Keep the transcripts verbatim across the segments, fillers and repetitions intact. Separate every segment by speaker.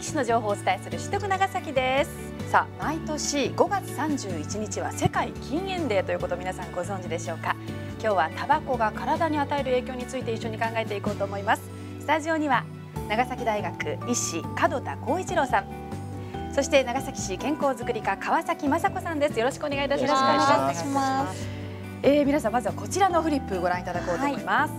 Speaker 1: 崎市の情報をお伝えする「知得長崎」です。さあ、毎年ごがつさんじゅういちにちは世界禁煙デーということを皆さんご存知でしょうか。今日はタバコが体に与える影響について一緒に考えていこうと思います。スタジオには長崎大学医師門田浩一郎さん、そして長崎市健康づくり課川崎雅子さんです。よろしくお願いいたします。
Speaker 2: よろしくお願いします。
Speaker 1: えー、皆さんまずはこちらのフリップご覧いただこうと思います。はい、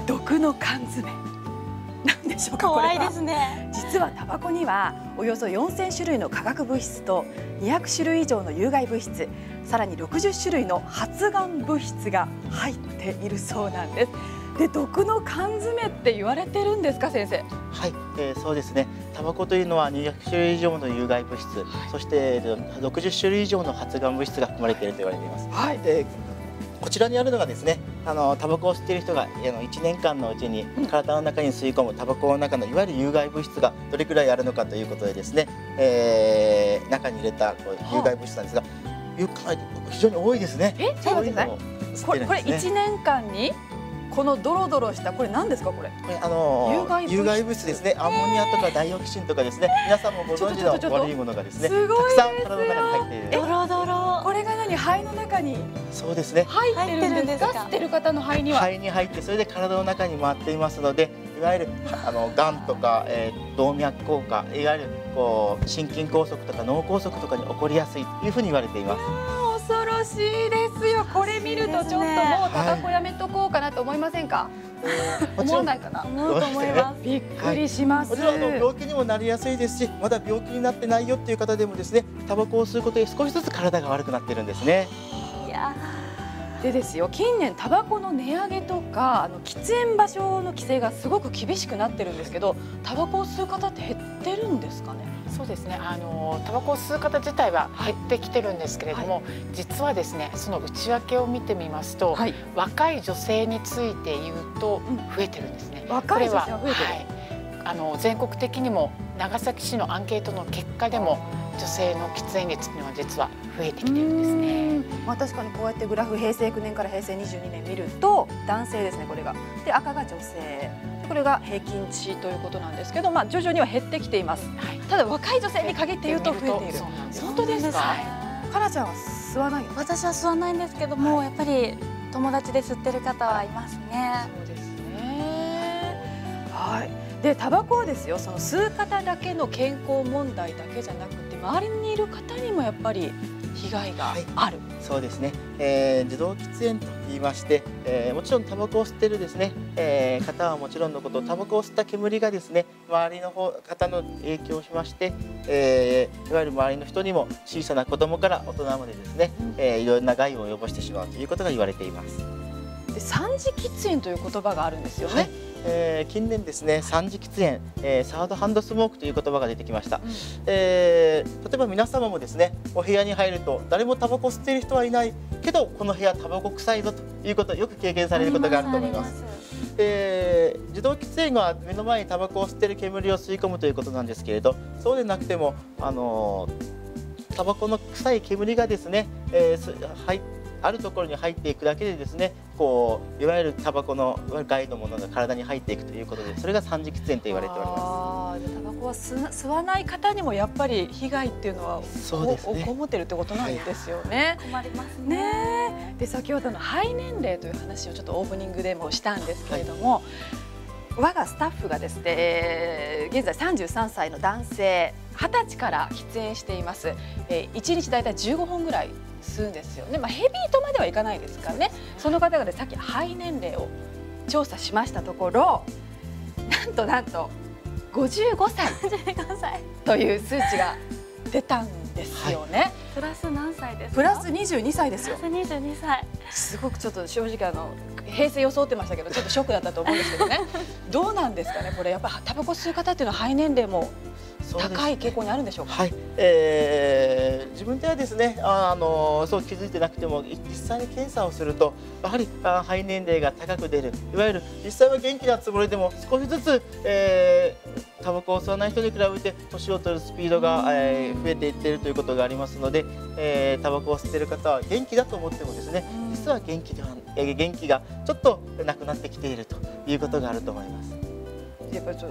Speaker 1: 毒の缶詰なんでしょうか。
Speaker 2: 怖いですね。
Speaker 1: 実はタバコにはおよそよんせんしゅるいの化学物質とにひゃくしゅるい以上の有害物質、さらにろくじゅっしゅるいの発がん物質が入っているそうなんです。で、毒の缶詰って言われてるんですか、先生。
Speaker 3: はい、えー、そうですね。タバコというのはにひゃくしゅるい以上の有害物質、はい、そしてろくじゅっしゅるい以上の発がん物質が含まれていると言われています。はい、でこちらにあるのがですね、あのタバコを吸っている人があのいちねんかんのうちに体の中に吸い込むタバコの中のいわゆる有害物質がどれくらいあるのかということでですね、えー、中に入れたこう有害物質なんですが、非常に多いですね。
Speaker 1: え、ちょっと待ってください。これこれいちねんかんにこのドロドロしたこれ何ですか、これ。
Speaker 3: これあの有害有害物質ですね。アンモニアとかダイオキシンとかですね。皆さんもご存知の悪いものがですね、たくさん体の中に入っている。
Speaker 1: ドロドロ。これが何、肺の中に。
Speaker 3: そうですね。
Speaker 1: 入ってるんですか。吸ってる方の肺には。
Speaker 3: 肺に入ってそれで体の中に回っていますので、いわゆるあのがんとか、えー、動脈硬化、いわゆるこう心筋梗塞とか脳梗塞とかに起こりやすいというふうに言われています。
Speaker 1: 恐ろしいですよ。これ見るとちょっともうタバコやめとこうかなと思いませんか。思わないかな。
Speaker 2: 思うと思います。
Speaker 1: びっくりします。
Speaker 3: もちろんあの病気にもなりやすいですし、まだ病気になってないよっていう方でもですね、タバコを吸うことで少しずつ体が悪くなっているんですね。
Speaker 1: いやでですよ、近年タバコの値上げとかあの喫煙場所の規制がすごく厳しくなってるんですけど、タバコを吸う方って減ってるんですかね。
Speaker 4: そうですね、あのタバコを吸う方自体は減ってきてるんですけれども、はい、実はですね、その内訳を見てみますと、はい、若い女性について言うと増えてるんですね。
Speaker 1: うん、若い女性は増えてる。
Speaker 4: はい、あの全国的にも長崎市のアンケートの結果でも女性の喫煙率というのは実は増えてきてるんですね。
Speaker 1: まあ確かにこうやってグラフへいせいきゅうねんからへいせいにじゅうにねん見ると男性ですね、これが。で、赤が女性。これが平均値ということなんですけど、まあ徐々には減ってきています。はい、ただ若い女性に限って言うと増えている。本当ですか。かなちゃんは吸わない？
Speaker 2: 私は吸わないんですけども、はい、やっぱり友達で吸ってる方はいますね。
Speaker 1: そうですね。はい。で、タバコはですよ、その吸う方だけの健康問題だけじゃなくて、周りにいる方にもやっぱり被害がある。
Speaker 3: はい、そうですね、えー、受動喫煙と言いまして、えー、もちろんタバコを吸ってるですね、えー、方はもちろんのこと、タバコを吸った煙がですね、周りの方方の影響をしまして、えー、いわゆる周りの人にも小さな子供から大人までですね、えー、いろんな害を及ぼしてしまうということが言われています。
Speaker 1: で、三次喫煙という言葉があるんですよね。はい、
Speaker 3: えー、近年ですね、三次喫煙、えー、サードハンドスモークという言葉が出てきました。うん、えー、例えば皆様もですね、お部屋に入ると誰もタバコ吸っている人はいないけど、この部屋タバコ臭いぞということをよく経験されることがあると思います。えー、受動喫煙は目の前にタバコを吸っている煙を吸い込むということなんですけれど、そうでなくてもあのー、タバコの臭い煙がですね、えー、入ってあるところに入っていくだけでですね、こういわゆるタバコの害のものが体に入っていくということで、それが三次喫煙と言われております。
Speaker 1: あ、タバコは吸吸わない方にもやっぱり被害っていうのは
Speaker 3: そうですね、
Speaker 1: こもってるってことなんですよね。
Speaker 2: 困りますね。
Speaker 1: ね。で、先ほどの肺年齢という話をちょっとオープニングでもしたんですけれども、はい、我がスタッフがですね、現在さんじゅうさんさいの男性、はたちから喫煙しています。えー、いちにちだいたいじゅうごほんぐらい吸うんですよね。まあ、ヘビーとまではいかないですからね。その方がでさっき肺年齢を調査しましたところ、なんとなんとごじゅうごさいという数値が出たんですよね。はい、
Speaker 2: プラス何歳ですか？
Speaker 1: プラスにじゅうにさいですよ。
Speaker 2: プラスにじゅうにさい。す
Speaker 1: ごくちょっと正直あの平成装ってましたけど、ちょっとショックだったと思うんですけどね。どうなんですかね、これやっぱりタバコ吸う方っていうのは肺年齢も高い傾向にあるんでしょうか。
Speaker 3: はい、えー、自分ではですね、あ、あのそう気づいてなくても実際に検査をするとやはりあ肺年齢が高く出る、いわゆる実際は元気なつもりでも少しずつ、えー、タバコを吸わない人に比べて年を取るスピードが、えー、増えていっているということがありますので、えー、タバコを吸っている方は元気だと思ってもですね、実は元気では、えー、元気がちょっとなくなってきているということがあると思います。
Speaker 1: やっぱりちょっと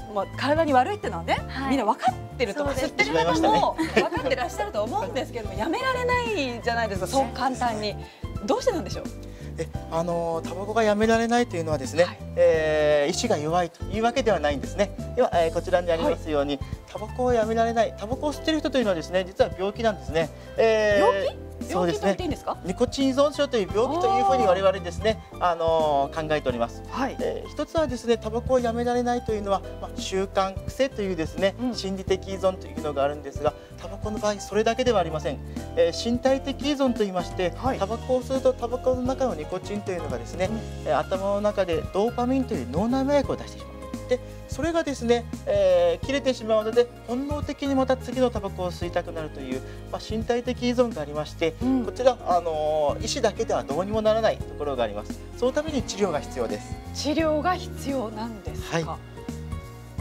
Speaker 1: まあ、体に悪いっていうのはね、
Speaker 2: はい、
Speaker 1: みんな分かってると思う、吸ってる方も分かってらっしゃると思うんですけども、やめられないじゃないですか、そう簡単に。どうしてなんでしょう。
Speaker 3: えあのタバコがやめられないというのはですね、はい、えー、意志が弱いというわけではないんですね。では、えー、こちらにありますように、はい、タバコをやめられない、タバコを吸っている人というのはですね、実は病気なんですね。
Speaker 1: えー、病気？そうですね。
Speaker 3: ニコチン依存症という病気というふうに我々ですね、あのー、考えております。はい、えー、一つはですね、タバコをやめられないというのは、まあ、習慣癖というですね、うん、心理的依存というのがあるんですが、タバコの場合それだけではありません。えー、身体的依存といいまして、はい、タバコを吸うとタバコの中のニコチンというのがですね、うん、頭の中でドーパミンという脳内麻薬を出してしまう。でそれがですね、えー、切れてしまうので本能的にまた次のタバコを吸いたくなるという、まあ、身体的依存がありまして、うん、こちら、あのー、医師だけではどうにもならないところがあります。そのために治療が必要です。
Speaker 1: 治療が必要なんですか。はい、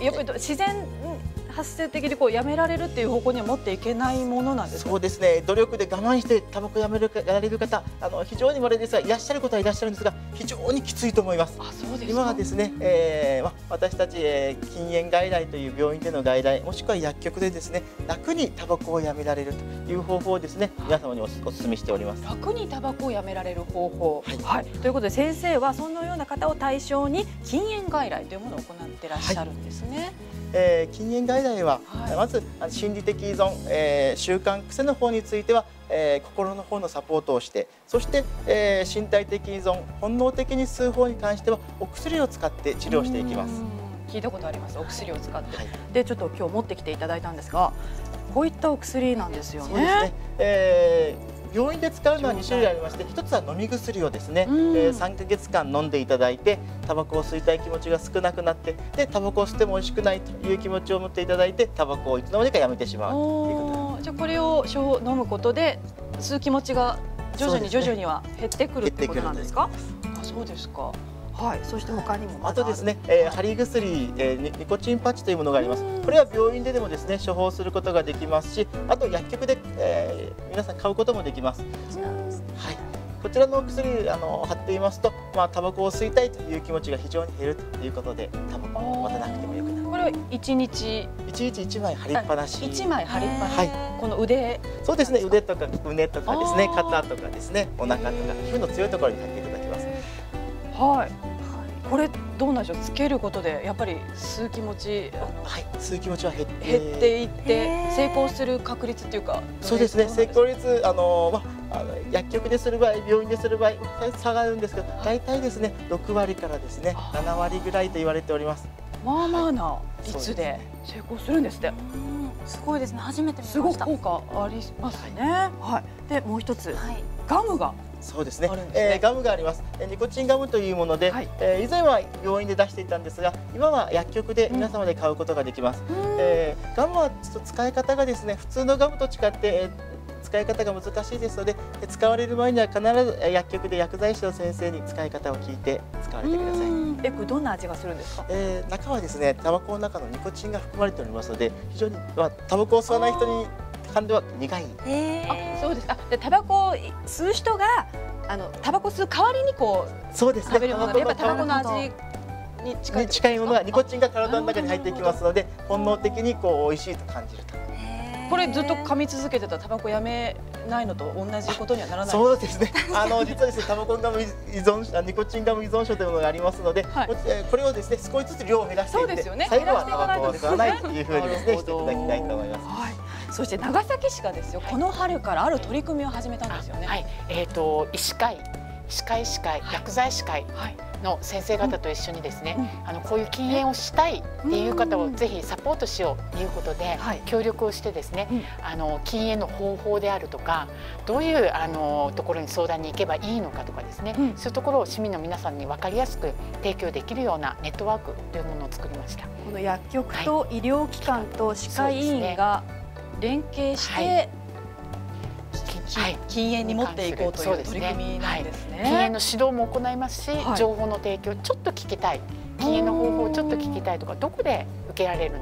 Speaker 1: やっぱり自然発生的にこうやめられるっていう方向には持っていけないものなんですか。
Speaker 3: そうですね。努力で我慢してタバコやめるやられる方、あの非常に稀ですがいらっしゃる方はいらっしゃるんですが、非常にきついと思います。
Speaker 1: あ、そうですか。
Speaker 3: 今はですね、えーま、私たち、えー、禁煙外来という病院での外来、もしくは薬局でですね、楽にタバコをやめられるという方法をですね、皆様におお勧めしております。
Speaker 1: 楽にタバコをやめられる方法、はいはい、ということで先生はそのような方を対象に禁煙外来というものを行ってらっしゃるんですね。はい、
Speaker 3: えー、禁煙外来は、はい、まず心理的依存、えー、習慣癖の方については、えー、心の方のサポートをして、そして、えー、身体的依存、本能的に吸う方に関してはお薬を使って治療していきます。
Speaker 1: 聞いたことあります。お薬を使って、はい、でちょっと今日持ってきていただいたんですが、こういったお薬なんですよね。
Speaker 3: そうですね。えー病院で使うのはに種類ありまして、一つは飲み薬をですね、えー、さんかげつかん飲んでいただいて、タバコを吸いたい気持ちが少なくなって、でタバコを吸っても美味しくないという気持ちを持っていただいて、タバコをいつの間にかやめてしまうということ。
Speaker 1: じゃあこれを飲むことで吸う気持ちが徐々に徐々には減ってくるってことなんですか。あ、そうですか。はい、そして他にも
Speaker 3: あとですね、えー、貼り薬、えー、ニコチンパッチというものがあります。これは病院ででもですね処方することができますし、あと薬局で、えー、皆さん買うこともできます。はい、こちらのお薬あの貼っていますと、まあタバコを吸いたいという気持ちが非常に減るということで、タバコを待たなくてもよくなる。
Speaker 1: これは一日
Speaker 3: 一日一枚貼りっぱなし。
Speaker 1: 一枚貼りっぱなし。はい、この腕。
Speaker 3: そうですね。腕とか胸とかですね、肩とかですね、お腹とか皮膚の強いところに貼っていただきます。
Speaker 1: はい。これどうなんでしょう。つけることでやっぱり吸う気持ち、
Speaker 3: はい、吸う気持ちは減って
Speaker 1: 減っていって成功する確率っていうか。
Speaker 3: そうですね。成功率あのまああの薬局でする場合、病院でする場合差があるんですけど、大体ですねろくわりからですねななわりぐらいと言われております。
Speaker 1: まあまあな率で成功するんですって。
Speaker 2: すごいですね。初めて見ました。
Speaker 1: すごく効果ありますね。はい。でもう一つ、ガムが。
Speaker 3: そうですね。えー、ガムがあります。ニコチンガムというもので、はい、えー、以前は病院で出していたんですが、今は薬局で皆様で買うことができます。うん、えー、ガムはちょっと使い方がですね、普通のガムと違って、えー、使い方が難しいですので、使われる前には必ず薬局で薬剤師の先生に使い方を聞いて使われてください。
Speaker 1: え、これどんな味がするんですか？
Speaker 3: えー、中はですね、タバコの中のニコチンが含まれておりますので、非常に、まあ、タバコを吸わない人に感では苦い。
Speaker 1: あ、そうですか。で、タバコを吸う人があのタバコ吸う代わりにこう
Speaker 3: そうですね、
Speaker 1: 食べるものでやっぱタバコの味に近い
Speaker 3: 近いものがニコチンが体の中に入っていきますので、本能的にこう美味しいと感じると。
Speaker 1: これずっと噛み続けてたらタバコやめないのと同じことにはならない。
Speaker 3: そうですね。あの実はですね、タバコガム依存、ニコチンガム依存症というものがありますので、はい、これをですね少しずつ量を減らしていって、ね、最後はタバコを吸わないというふうにですねしていただきたいと思います。はい。
Speaker 1: そして長崎市がですよ、この春からある取り組みを始めたんですよね。
Speaker 4: はい。えっと医師会、歯科医師会、薬剤師会の先生方と一緒にですね、うん、あのこういう禁煙をしたいっていう方をぜひサポートしようということで、はい、協力をしてですね、うん、あの禁煙の方法であるとか、どういうあのところに相談に行けばいいのかとかですね、うん、そういうところを市民の皆さんに分かりやすく提供できるようなネットワークというものを作りました。こ
Speaker 1: の薬局と医療機関と歯科医院が連携して、はいはい、禁煙に持っていこうという取り組みなんですね。
Speaker 4: 禁煙の指導も行いますし、はい、情報の提供ちょっと聞きたい、禁煙の方法をちょっと聞きたいとか、どこで受けられるのかとか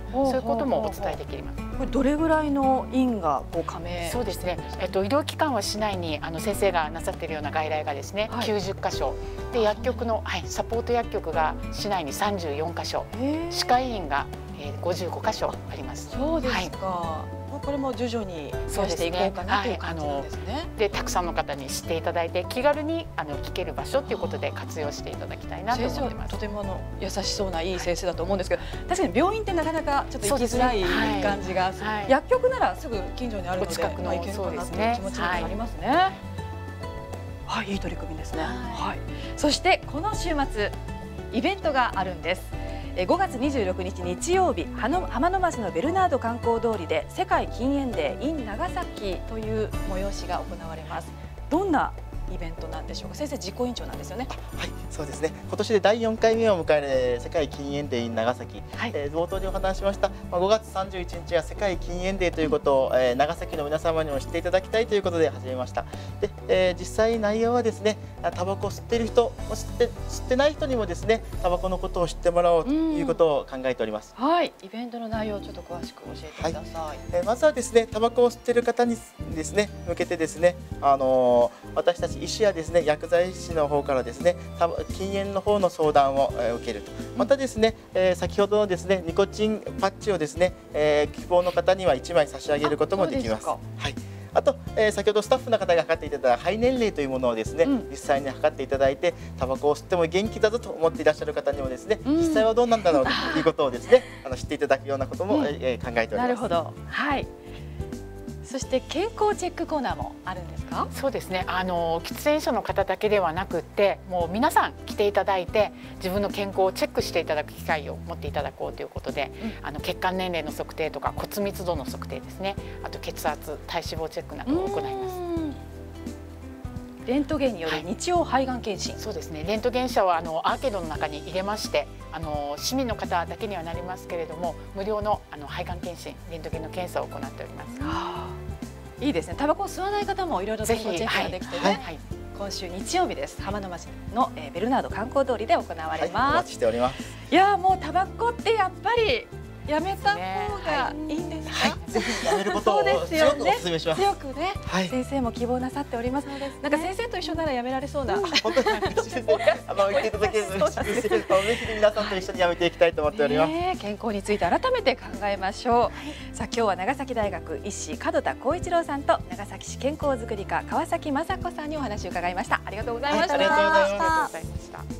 Speaker 4: そういうこともお伝えできます。
Speaker 1: これどれぐらいの院がこう加盟？
Speaker 4: そうですね。えっと医療機関は市内にあの先生がなさっているような外来がですね、はい、きゅうじゅっかしょで、薬局の、はい、サポート薬局が市内にさんじゅうよんかしょ、歯科医院が、えー、ごじゅうごかしょあります。
Speaker 1: そうですか。はい、これも徐々に増やしていこうかなという感じなんですね。
Speaker 4: で、たくさんの方に知っていただいて気軽にあの聞ける場所ということで活用していただきたいなと思ってます。
Speaker 1: とてもあの優しそうないい先生だと思うんですけど、確かに病院ってなかなかちょっと行きづらい感じが、はい、薬局ならすぐ近所にあるので近くの行けるかなという気持ちになりますね。はい、はい、いい取り組みですね。はい、そしてこの週末イベントがあるんです。ごがつにじゅうろくにち日曜日、浜の町のベルナード観光通りで世界禁煙デー in 長崎という催しが行われます。どんなイベントなんでしょうか。先生、実行委員長なんですよね。
Speaker 3: はい、そうですね。今年でだいよんかいめを迎える世界禁煙デー in 長崎、はい、えー、冒頭にお話しました、まあ、ごがつさんじゅういちにちは世界禁煙デーということを、えー、長崎の皆様にも知っていただきたいということで始めました。で、えー、実際内容はですね、タバコを吸っている人、吸って吸ってない人にもですね、タバコのことを知ってもらおうということを考えております。
Speaker 1: はい、イベントの内容をちょっと詳しく教えてください。はい、
Speaker 3: えー、まずはですね、タバコを吸っている方にですね向けてですね、あのー、私たち医師やですね薬剤師の方からですね、禁煙の方の相談を受けると。またですね、えー、先ほどのですねニコチンパッチをですね、えー、希望の方にはいちまい差し上げることもできます。はい。あと、えー、先ほどスタッフの方が測っていただいた肺年齢というものをですね、うん、実際に測っていただいて、タバコを吸っても元気だぞと思っていらっしゃる方にもですね、うん、実際はどうなんだろうということをですね、あの知っていただくようなことも、うん、えー、考えております。な
Speaker 1: るほど。はい。そして健康チェックコーナーもあるんですか？
Speaker 4: そうですね。あの喫煙者の方だけではなくって、もう皆さん来ていただいて自分の健康をチェックしていただく機会を持っていただこうということで、うん、あの血管年齢の測定とか骨密度の測定ですね。あと血圧、体脂肪チェックなどを行います。
Speaker 1: レントゲンによる日曜肺がん検診、
Speaker 4: はい、そうですね。レントゲン車はあのアーケードの中に入れまして、あの市民の方だけにはなりますけれども、無料のあの肺がん検診、レントゲンの検査を行っております。
Speaker 1: はあ、いいですね。タバコを吸わない方もいろいろ健康チェックができてね。はいはい、今週日曜日です。浜の町の、えー、ベルナード観光通りで行われます。はい、
Speaker 3: お待ちしております。
Speaker 1: いやもうタバコってやっぱりやめた方がいいんですか？
Speaker 3: はい、ぜひやめることを強くお勧めします。
Speaker 1: 強くね、はい、先生も希望なさっております。なんか先生と一緒ならやめられそうな。
Speaker 3: 本当に嬉しいですね。あの言っていただける嬉しいです。ぜひ皆さんと一緒にやめていきたいと思っております。
Speaker 1: 健康について改めて考えましょう。さあ今日は長崎大学医師門田光一郎さんと長崎市健康づくり課川崎雅子さんにお話を伺いました。ありがとうございました。
Speaker 3: ありがとうございました。